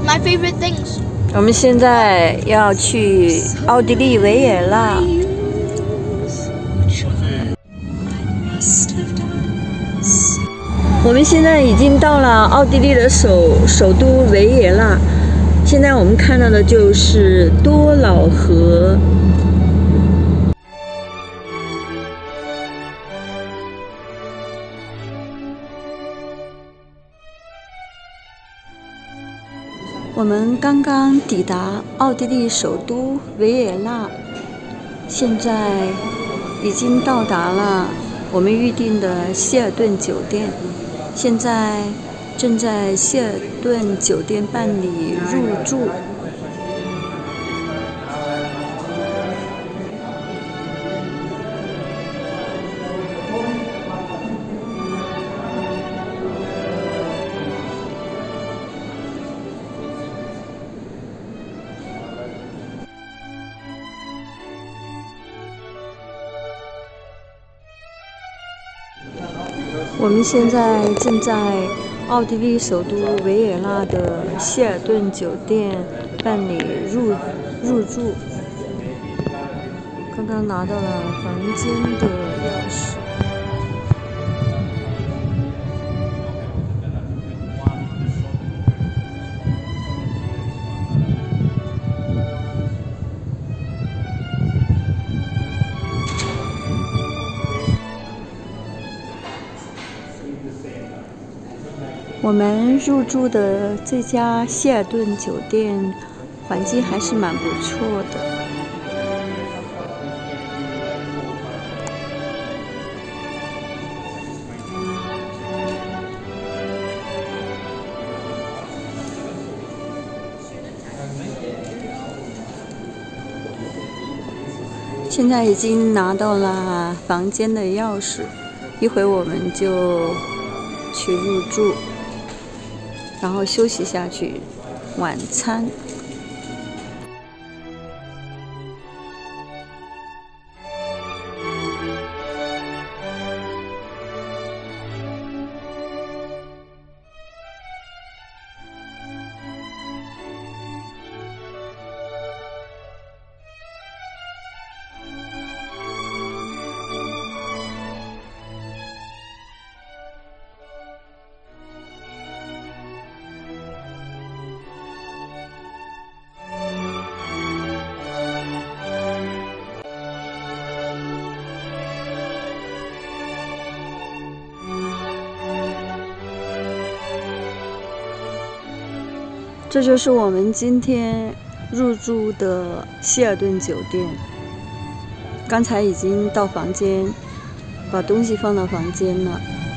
my favorite things. 我们现在要去奥地利维也纳。我们现在已经到了奥地利的首都维也纳。现在我们看到的就是多瑙河。我们刚刚抵达奥地利首都维也纳，现在已经到达了我们预定的希尔顿酒店，现在正在希尔顿酒店办理入住。我们现在正在奥地利首都维也纳的希尔顿酒店办理入住，刚刚拿到了房间的钥匙。我们入住的这家希尔顿酒店环境还是蛮不错的。现在已经拿到了房间的钥匙，一会我们就去入住。然后休息下去，晚餐。这就是我们今天入住的希尔顿酒店。刚才已经到房间，把东西放到房间了。